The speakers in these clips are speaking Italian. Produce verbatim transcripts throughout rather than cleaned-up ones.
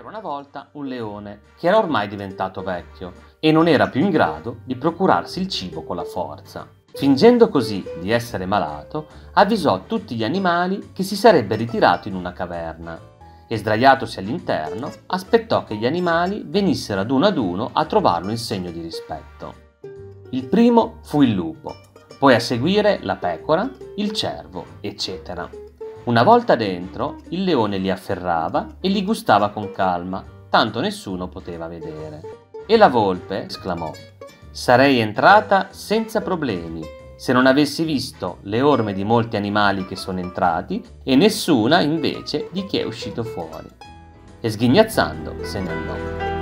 C'era una volta un leone che era ormai diventato vecchio e non era più in grado di procurarsi il cibo con la forza. Fingendo così di essere malato, avvisò tutti gli animali che si sarebbe ritirato in una caverna e, sdraiatosi all'interno, aspettò che gli animali venissero ad uno ad uno a trovarlo in segno di rispetto. Il primo fu il lupo, poi a seguire la pecora, il cervo, eccetera. Una volta dentro, il leone li afferrava e li gustava con calma, tanto nessuno poteva vedere. E la volpe esclamò: «Sarei entrata senza problemi, se non avessi visto le orme di molti animali che sono entrati e nessuna, invece, di chi è uscito fuori». E sghignazzando se ne andò.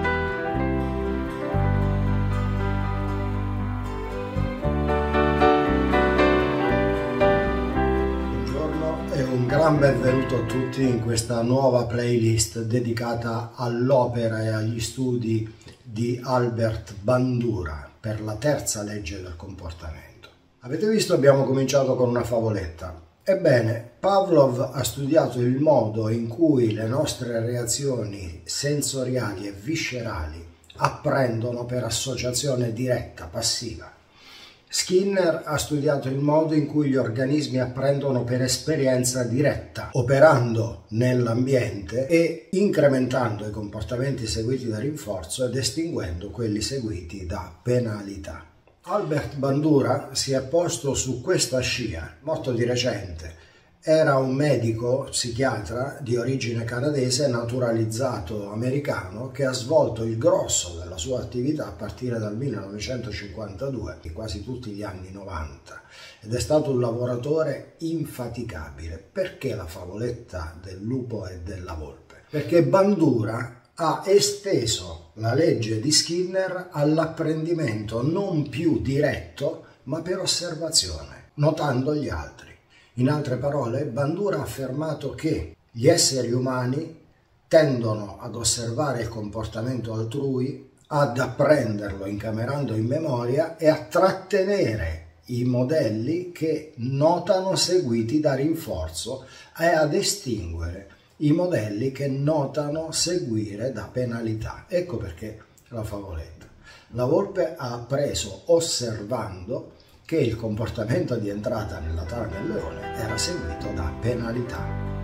Un gran benvenuto a tutti in questa nuova playlist dedicata all'opera e agli studi di Albert Bandura per la terza legge del comportamento. Avete visto, abbiamo cominciato con una favoletta. Ebbene, Pavlov ha studiato il modo in cui le nostre reazioni sensoriali e viscerali apprendono per associazione diretta, passiva. Skinner ha studiato il modo in cui gli organismi apprendono per esperienza diretta, operando nell'ambiente e incrementando i comportamenti seguiti da rinforzo ed estinguendo quelli seguiti da penalità. Albert Bandura si è posto su questa scia molto di recente. Era un medico psichiatra di origine canadese naturalizzato americano che ha svolto il grosso della sua attività a partire dal millenovecentocinquantadue e quasi tutti gli anni novanta, ed è stato un lavoratore infaticabile. Perché la favoletta del lupo e della volpe? Perché Bandura ha esteso la legge di Skinner all'apprendimento non più diretto ma per osservazione, notando gli altri. In altre parole, Bandura ha affermato che gli esseri umani tendono ad osservare il comportamento altrui, ad apprenderlo incamerando in memoria e a trattenere i modelli che notano seguiti da rinforzo e ad estinguere i modelli che notano seguire da penalità. Ecco perché la favoletta. La volpe ha appreso osservando che il comportamento di entrata nella tana del leone era seguito da penalità.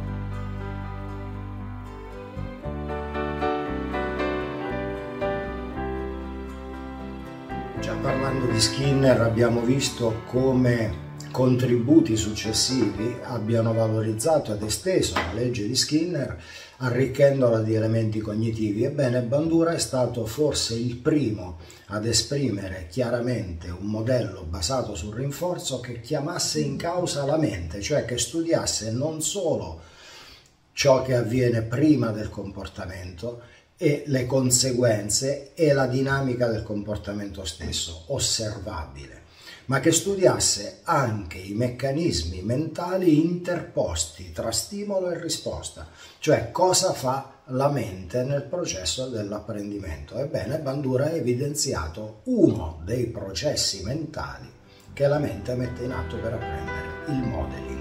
Già parlando di Skinner abbiamo visto come contributi successivi abbiano valorizzato ed esteso la legge di Skinner, arricchendola di elementi cognitivi. Ebbene, Bandura è stato forse il primo ad esprimere chiaramente un modello basato sul rinforzo che chiamasse in causa la mente, cioè che studiasse non solo ciò che avviene prima del comportamento e le conseguenze e la dinamica del comportamento stesso, osservabile, ma che studiasse anche i meccanismi mentali interposti tra stimolo e risposta, cioè cosa fa la mente nel processo dell'apprendimento. Ebbene, Bandura ha evidenziato uno dei processi mentali che la mente mette in atto per apprendere: il modeling.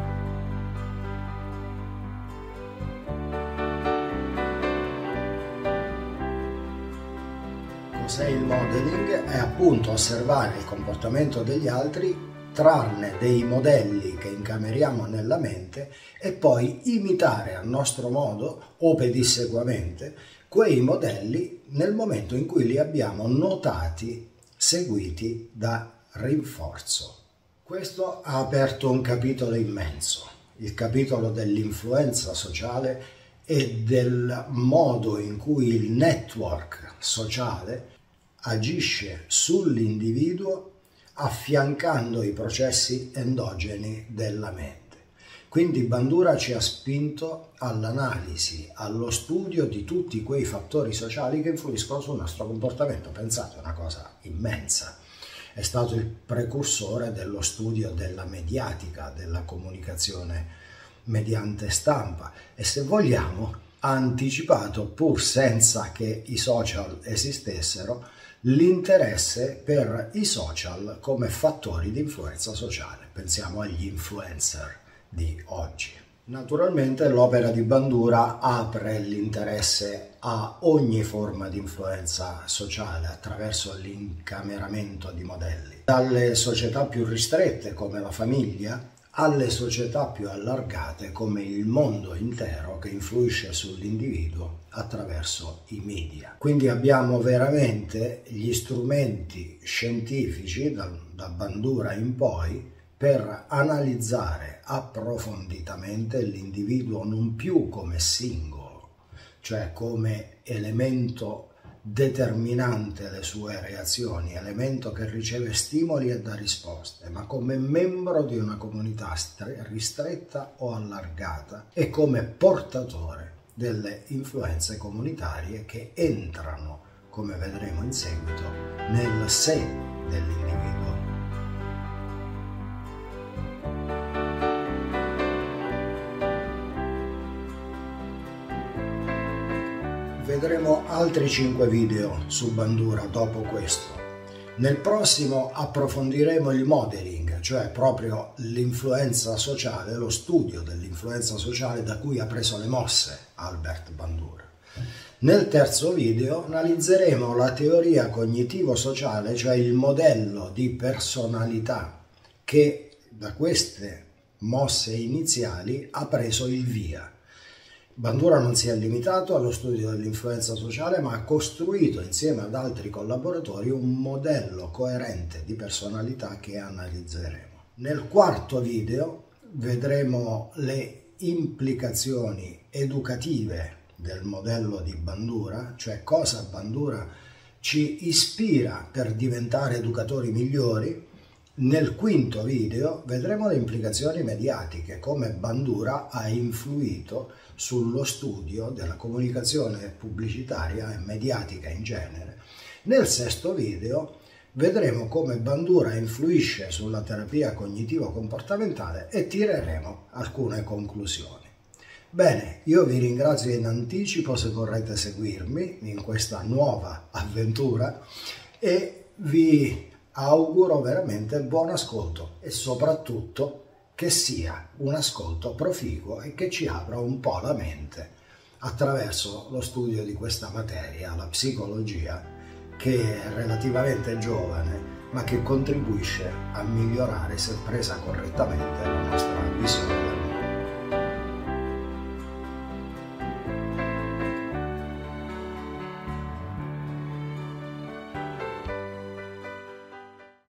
Cos'è il modeling? È appunto osservare il comportamento degli altri, trarne dei modelli che incameriamo nella mente e poi imitare a nostro modo o pedissequamente quei modelli nel momento in cui li abbiamo notati seguiti da rinforzo. Questo ha aperto un capitolo immenso, il capitolo dell'influenza sociale e del modo in cui il network sociale agisce sull'individuo affiancando i processi endogeni della mente. Quindi Bandura ci ha spinto all'analisi, allo studio di tutti quei fattori sociali che influiscono sul nostro comportamento. Pensate, è una cosa immensa. È stato il precursore dello studio della mediatica, della comunicazione mediante stampa e, se vogliamo, ha anticipato, pur senza che i social esistessero, l'interesse per i social come fattori di influenza sociale. Pensiamo agli influencer di oggi. Naturalmente l'opera di Bandura apre l'interesse a ogni forma di influenza sociale attraverso l'incameramento di modelli, dalle società più ristrette come la famiglia alle società più allargate come il mondo intero che influisce sull'individuo attraverso i media. Quindi abbiamo veramente gli strumenti scientifici da, da Bandura in poi per analizzare approfonditamente l'individuo non più come singolo, cioè come elemento determinante le sue reazioni, elemento che riceve stimoli e dà risposte, ma come membro di una comunità ristretta o allargata e come portatore delle influenze comunitarie che entrano, come vedremo in seguito, nel sé dell'individuo. Vedremo altri cinque video su Bandura dopo questo. Nel prossimo approfondiremo il modeling, cioè proprio l'influenza sociale, lo studio dell'influenza sociale da cui ha preso le mosse Albert Bandura. Nel terzo video analizzeremo la teoria cognitivo-sociale, cioè il modello di personalità che da queste mosse iniziali ha preso il via. Bandura non si è limitato allo studio dell'influenza sociale, ma ha costruito insieme ad altri collaboratori un modello coerente di personalità che analizzeremo. Nel quarto video vedremo le implicazioni educative del modello di Bandura, cioè cosa Bandura ci ispira per diventare educatori migliori. Nel quinto video vedremo le implicazioni mediatiche, come Bandura ha influito sullo studio della comunicazione pubblicitaria e mediatica in genere. Nel sesto video vedremo come Bandura influisce sulla terapia cognitivo-comportamentale e tireremo alcune conclusioni. Bene, io vi ringrazio in anticipo se vorrete seguirmi in questa nuova avventura e vi auguro veramente buon ascolto e soprattutto che sia un ascolto proficuo e che ci apra un po' la mente attraverso lo studio di questa materia, la psicologia, che è relativamente giovane ma che contribuisce a migliorare, se presa correttamente, la nostra visione.